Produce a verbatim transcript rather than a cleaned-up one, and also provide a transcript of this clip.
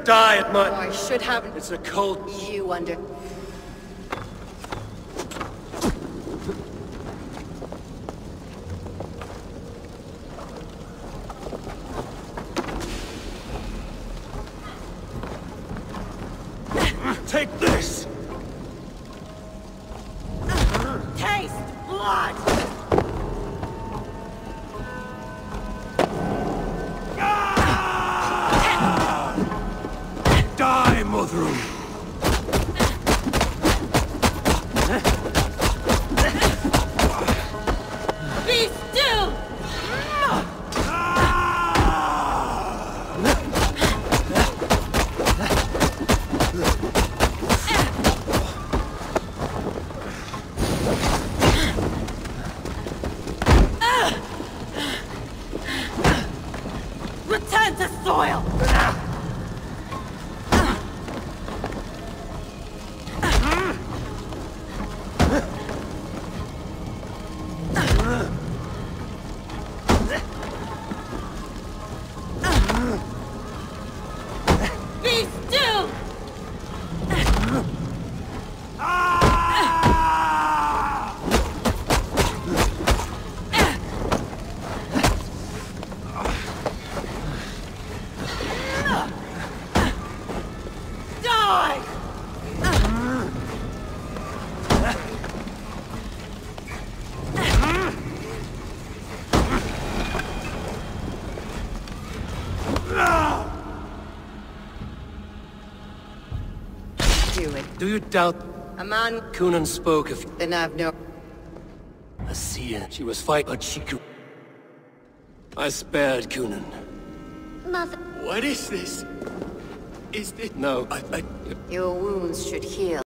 Die at my... Oh, I should have... It's a cold... You under... Take this! Taste blood! Die, Modron! Be still! Return to soil! Be still! Die! Do it. Do you doubt... A man... Kunan spoke of... Then I've no... A seer. She was fight, but she could... I spared Kunan. Mother... What is this? Is it... No, I... I... Your wounds should heal.